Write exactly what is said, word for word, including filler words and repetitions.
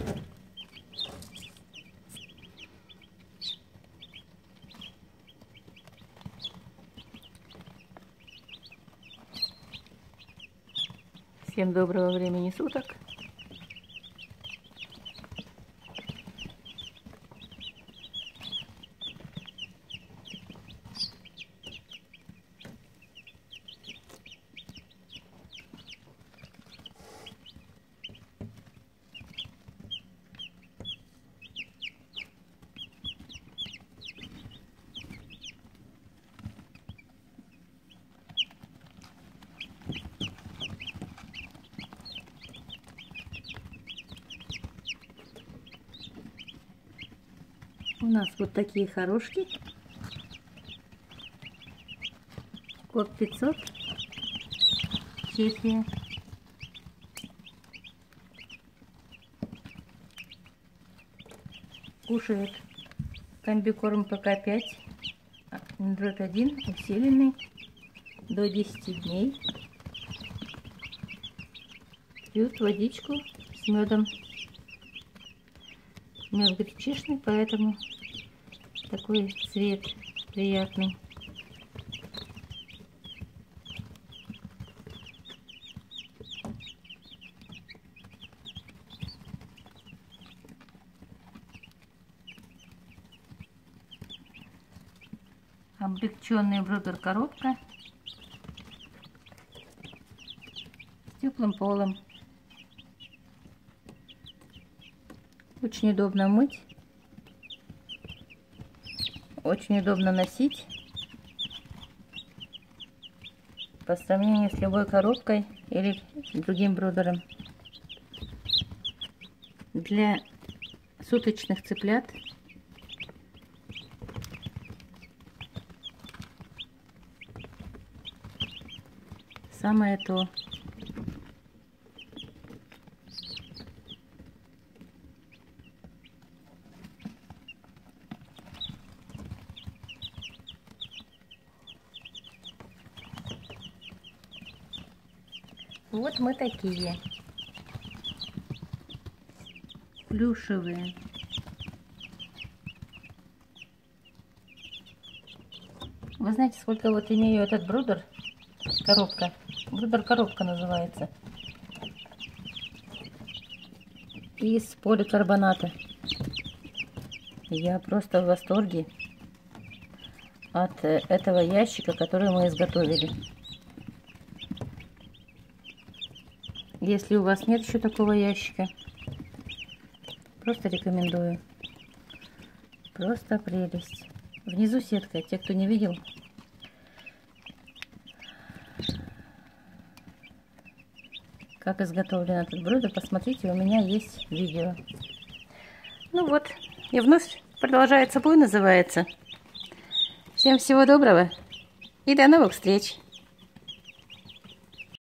Всем доброго времени суток. У нас вот такие хорошки. Код пятьсот. Чехия. Кушает комбикорм ПК пять. Андроид один усиленный до десяти дней. Пьют водичку с медом. Мед гречишный, поэтому такой цвет приятный. Облегченный брудер коробка с теплым полом. Очень удобно мыть, очень удобно носить по сравнению с любой коробкой или другим брудером. Для суточных цыплят самое то. Вот мы такие плюшевые. Вы знаете, сколько вот имею этот брудер? Коробка. Брудер коробка называется. Из поликарбоната. Я просто в восторге от этого ящика, который мы изготовили. Если у вас нет еще такого ящика, просто рекомендую. Просто прелесть. Внизу сетка. Те, кто не видел, как изготовлен этот брудер, посмотрите, у меня есть видео. Ну вот, и вновь продолжается бой, называется. Всем всего доброго и до новых встреч!